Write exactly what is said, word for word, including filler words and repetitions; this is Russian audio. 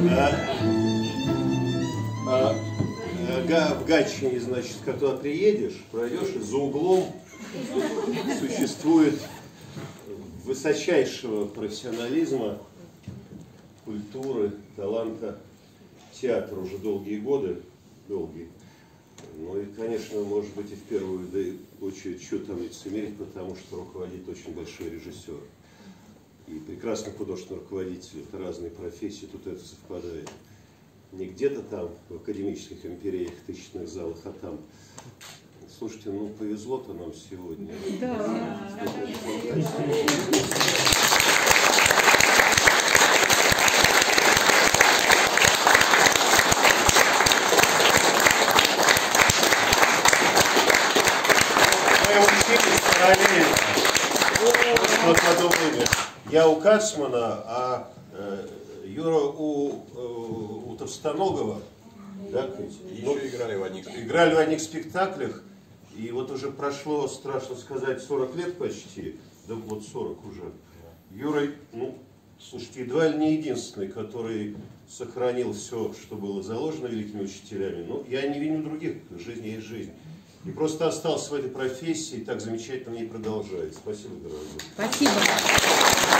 А, а, в Гатчине, значит, когда приедешь, пройдешь, и за углом существует высочайшего профессионализма, культуры, таланта театр уже долгие годы, долгие. Ну и, конечно, может быть, и в первую очередь, что там лицемерить, потому что руководит очень большой режиссер. И прекрасный художественный руководитель, это разные профессии, тут это совпадает. Не где-то там, в академических империях, тысячных залах, а там. Слушайте, ну повезло-то нам сегодня. Да. Мы учились параллельно. Вот в одно время. Я у Кацмана, а э, Юра у, э, у Товстоногова. Да, и ну, еще играли в одних спектаклях. Играли в одних спектаклях. И вот уже прошло, страшно сказать, сорок лет почти. Да вот сорок уже. Юра, ну, слушайте, едва ли не единственный, который сохранил все, что было заложено великими учителями. Но я не виню других, жизнь есть жизнь. И просто остался в этой профессии, и так замечательно в ней продолжает. Спасибо, дорогой. Спасибо.